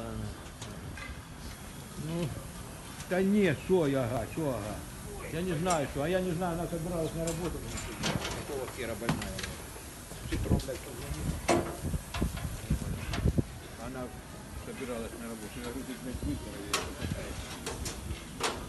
Ну, да нет, что я, ага, что, ага. Я не знаю, что. А я не знаю, она собиралась на работу. Какого хера больная? С утра, блядь, позвонила. Она собиралась на работу. Я говорю, ты, блядь, выздоровеешь.